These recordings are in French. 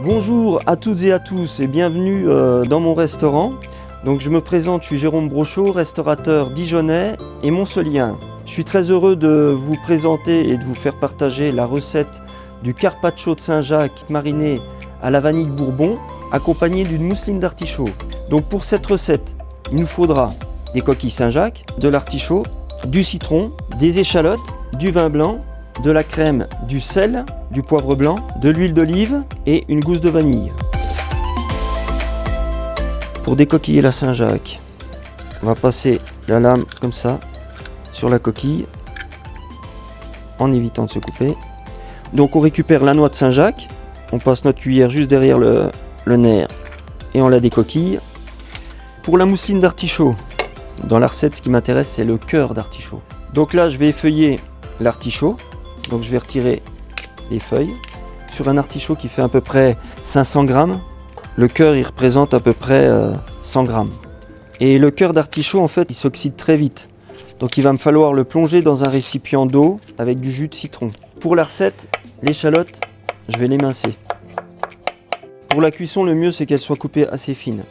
Bonjour à toutes et à tous et bienvenue dans mon restaurant. Donc je me présente, je suis Jérôme Brochot, restaurateur dijonnais et moncelien. Je suis très heureux de vous présenter et de vous faire partager la recette du carpaccio de Saint-Jacques mariné à la vanille bourbon accompagné d'une mousseline d'artichaut. Donc pour cette recette, il nous faudra des coquilles Saint-Jacques, de l'artichaut, du citron, des échalotes, du vin blanc, de la crème, du sel, du poivre blanc, de l'huile d'olive et une gousse de vanille. Pour décoquiller la Saint-Jacques, on va passer la lame comme ça sur la coquille en évitant de se couper. Donc on récupère la noix de Saint-Jacques, on passe notre cuillère juste derrière le nerf et on la décoquille. Pour la mousseline d'artichaut, dans la recette ce qui m'intéresse c'est le cœur d'artichaut. Donc là je vais effeuiller l'artichaut, donc je vais retirer les feuilles. Sur un artichaut qui fait à peu près 500 grammes, le cœur il représente à peu près 100 grammes. Et le cœur d'artichaut en fait il s'oxyde très vite. Donc il va me falloir le plonger dans un récipient d'eau avec du jus de citron. Pour la recette, l'échalote, je vais l'émincer. Pour la cuisson, le mieux c'est qu'elle soit coupée assez fine.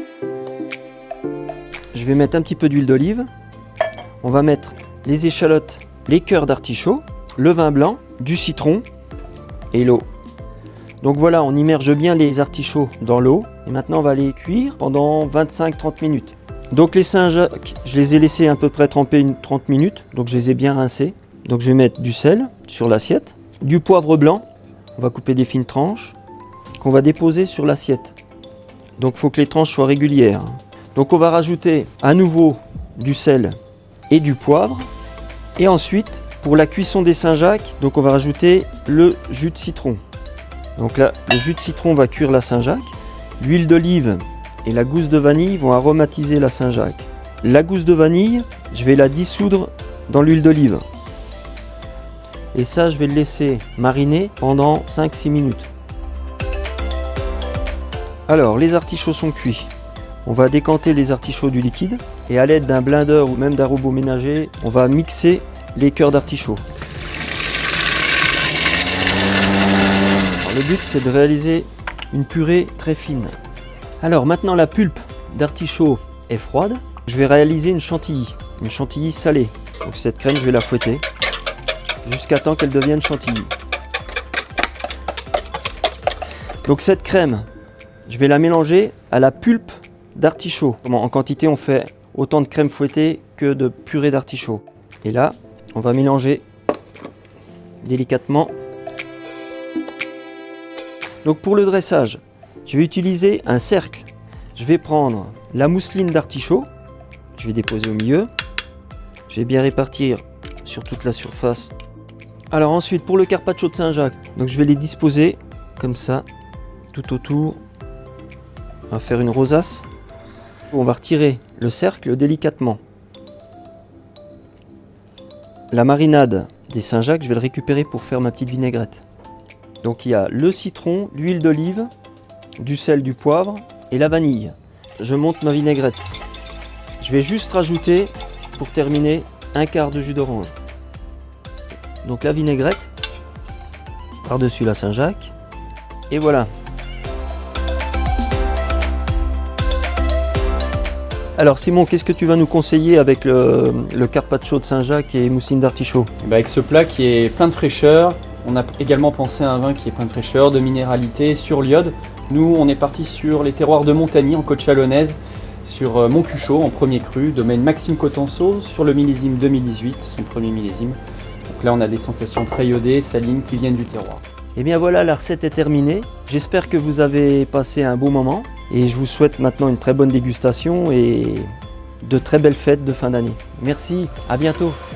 Je vais mettre un petit peu d'huile d'olive. On va mettre les échalotes, les cœurs d'artichaut, le vin blanc, du citron et l'eau. Donc voilà, on immerge bien les artichauts dans l'eau et maintenant on va les cuire pendant 25-30 minutes. Donc les Saint-Jacques, je les ai laissés à peu près tremper 30 minutes, donc je les ai bien rincés. Donc je vais mettre du sel sur l'assiette, du poivre blanc, on va couper des fines tranches, qu'on va déposer sur l'assiette. Donc il faut que les tranches soient régulières. Donc on va rajouter à nouveau du sel et du poivre. Et ensuite, pour la cuisson des Saint-Jacques, donc on va rajouter le jus de citron. Donc là, le jus de citron va cuire la Saint-Jacques. L'huile d'olive et la gousse de vanille vont aromatiser la Saint-Jacques. La gousse de vanille, je vais la dissoudre dans l'huile d'olive. Et ça, je vais le laisser mariner pendant 5-6 minutes. Alors, les artichauts sont cuits. On va décanter les artichauts du liquide et à l'aide d'un blender ou même d'un robot ménager, on va mixer les cœurs d'artichaut. Le but c'est de réaliser une purée très fine. Alors maintenant la pulpe d'artichaut est froide. Je vais réaliser une chantilly salée. Donc cette crème je vais la fouetter jusqu'à temps qu'elle devienne chantilly. Donc cette crème, je vais la mélanger à la pulpe d'artichaut. En quantité on fait autant de crème fouettée que de purée d'artichaut. Et là on va mélanger délicatement. Donc pour le dressage, je vais utiliser un cercle. Je vais prendre la mousseline d'artichaut, je vais déposer au milieu. Je vais bien répartir sur toute la surface. Alors ensuite pour le carpaccio de Saint-Jacques, donc je vais les disposer comme ça, tout autour. On va faire une rosace. On va retirer le cercle délicatement. La marinade des Saint-Jacques, je vais le récupérer pour faire ma petite vinaigrette. Donc il y a le citron, l'huile d'olive, du sel, du poivre et la vanille. Je monte ma vinaigrette. Je vais juste rajouter, pour terminer, un quart de jus d'orange. Donc la vinaigrette, par-dessus la Saint-Jacques. Et voilà. Alors Simon, qu'est-ce que tu vas nous conseiller avec le carpaccio de Saint-Jacques et mousseline d'artichaut? Avec ce plat qui est plein de fraîcheur, on a également pensé à un vin qui est plein de fraîcheur, de minéralité, sur l'iode. Nous, on est parti sur les terroirs de Montagny, en côte chalonnaise, sur Montcuchot, en premier cru, domaine Maxime Cotenceau, sur le millésime 2018, son premier millésime. Donc là, on a des sensations très iodées, salines, qui viennent du terroir. Et bien voilà, la recette est terminée. J'espère que vous avez passé un bon moment. Et je vous souhaite maintenant une très bonne dégustation et de très belles fêtes de fin d'année. Merci, à bientôt.